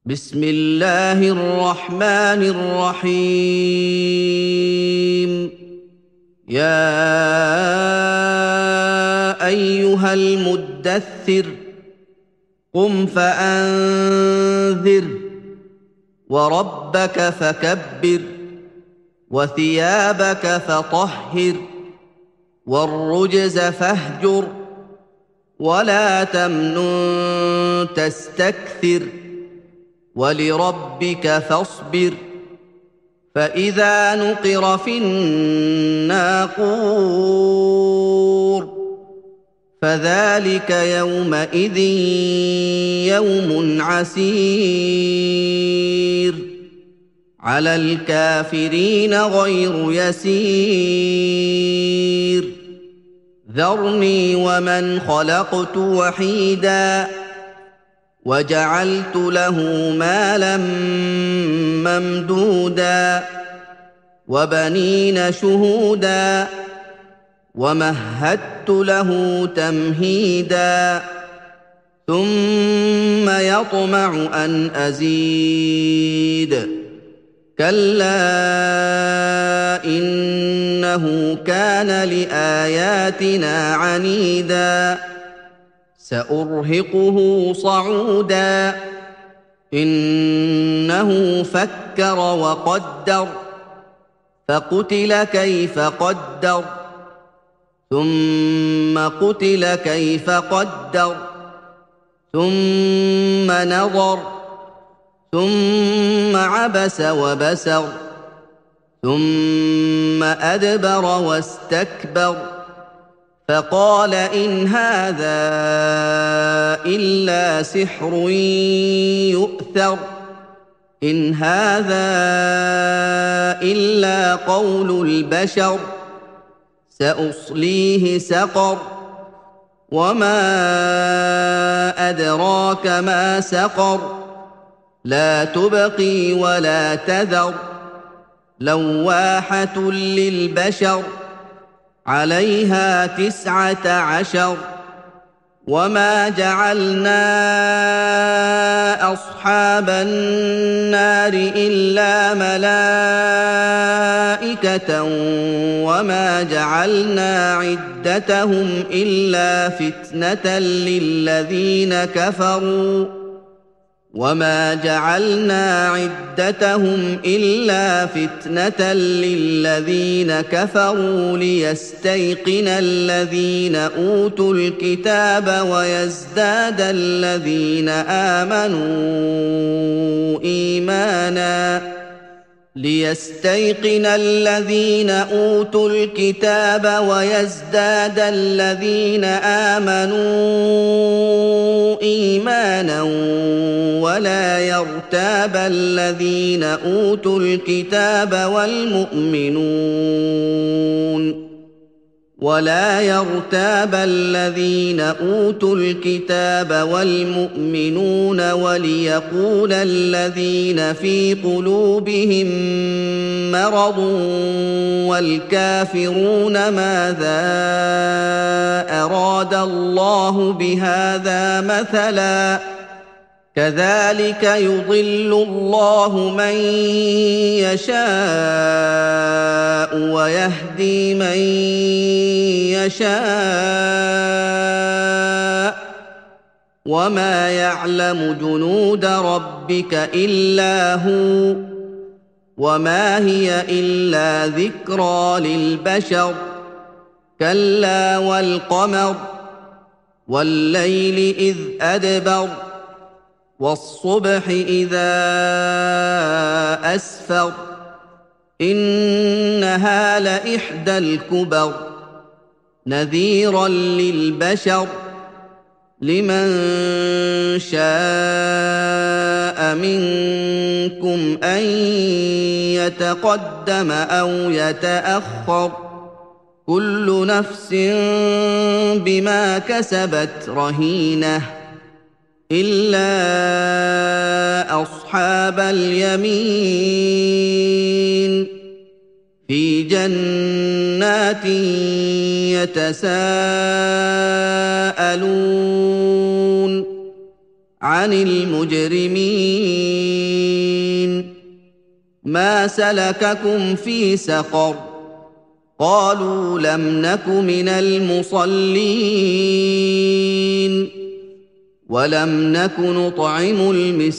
بسم الله الرحمن الرحيم يا أيها المدثر قم فأنذر وربك فكبر وثيابك فطهر والرجز فاهجر ولا تمنن تستكثر ولربك فاصبر فإذا نقر في الناقور فذلك يومئذ يوم عسير على الكافرين غير يسير ذرني ومن خلقت وحيدا وجعلت له مالا ممدودا وبنين شهودا ومهدت له تمهيدا ثم يطمع أن أزيد كلا إنه كان لآياتنا عنيدا سأرهقه صعودا إنه فكر وقدر فقتل كيف قدر ثم قتل كيف قدر ثم نظر ثم عبس وبسر ثم أدبر واستكبر فقال إن هذا إلا سحر يؤثر إن هذا إلا قول البشر سأصليه سقر وما أدراك ما سقر لا تبقي ولا تذر لواحة للبشر عليها 19 وما جعلنا أصحاب النار إلا ملائكة وما جعلنا عدتهم إلا فتنة للذين كفروا وما جعلنا عدتهم إلا فتنة للذين كفروا ليستيقن الذين أوتوا الكتاب ويزداد الذين آمنوا إيمانا ليستيقن الذين أوتوا الكتاب ويزداد الذين آمنوا إيمانا ولا يرتاب الذين أوتوا الكتاب والمؤمنون وليقول الذين في قلوبهم مرض والكافرون ماذا أراد الله بهذا مثلا كذلك يضل الله من يشاء ويهدي من يشاء وما يعلم جنود ربك إلا هو وما هي إلا ذكرى للبشر كلا والقمر والليل إذ أدبر والصبح إذا أسفر إنها لإحدى الكبر نذيرا للبشر لمن شاء منكم أن يتقدم أو يتأخر كل نفس بما كسبت رهينة إلا أصحاب اليمين في جنات يتساءلون عن المجرمين ما سلككم في سقر قالوا لم نك من المصلين ولم نك نطعم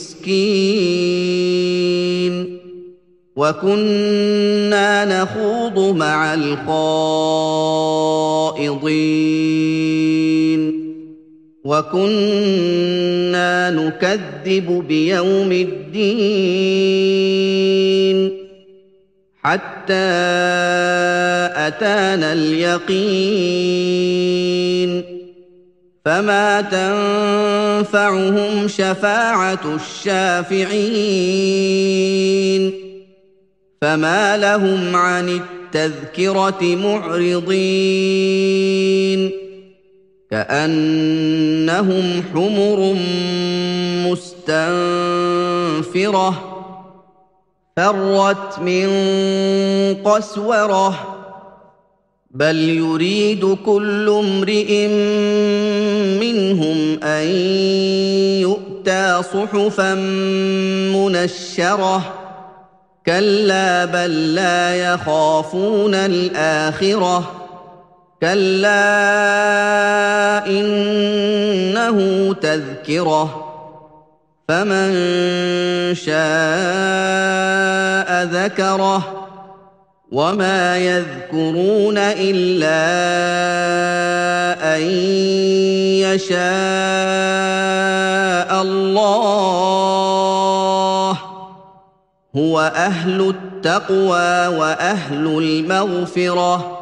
المسكين وكنا نخوض مع الخائضين وكنا نكذب بيوم الدين حتى أتانا اليقين فما تنفعهم شفاعة الشافعين فما لهم عن التذكرة معرضين كأنهم حمر مستنفرة فرت من قسورة بل يريد كل امرئ منهم أن يؤتى صحفا منشرة كلا بل لا يخافون الآخرة كلا إنه تذكرة فمن شاء ذكره وما يذكرون إلا أن يشاء الله هو أهل التقوى وأهل المغفرة